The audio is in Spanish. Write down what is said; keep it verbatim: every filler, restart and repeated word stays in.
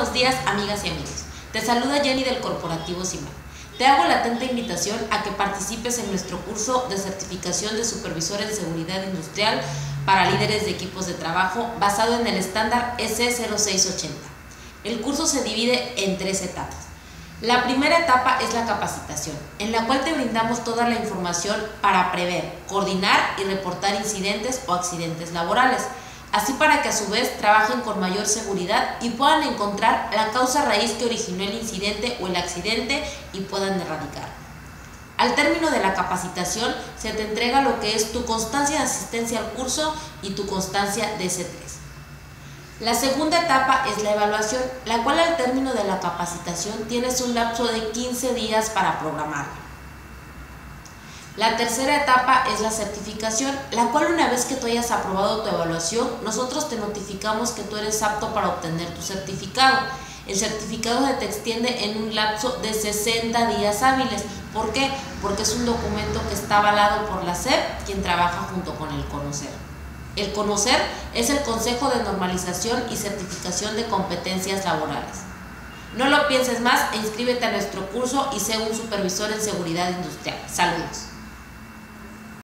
buenos días, amigas y amigos. Te saluda Jenny del Corporativo CIMAC. Te hago la atenta invitación a que participes en nuestro curso de certificación de supervisor en seguridad industrial para líderes de equipos de trabajo basado en el estándar E C cero seis ochenta. El curso se divide en tres etapas. La primera etapa es la capacitación, en la cual te brindamos toda la información para prever, coordinar y reportar incidentes o accidentes laborales, así para que a su vez trabajen con mayor seguridad y puedan encontrar la causa raíz que originó el incidente o el accidente y puedan erradicarlo. Al término de la capacitación se te entrega lo que es tu constancia de asistencia al curso y tu constancia de C tres. La segunda etapa es la evaluación, la cual al término de la capacitación tienes un lapso de quince días para programarla. La tercera etapa es la certificación, la cual una vez que tú hayas aprobado tu evaluación, nosotros te notificamos que tú eres apto para obtener tu certificado. El certificado se te extiende en un lapso de sesenta días hábiles. ¿Por qué? Porque es un documento que está avalado por la S E P, quien trabaja junto con el CONOCER. El CONOCER es el Consejo de Normalización y Certificación de Competencias Laborales. No lo pienses más e inscríbete a nuestro curso y sé un supervisor en seguridad industrial. Saludos.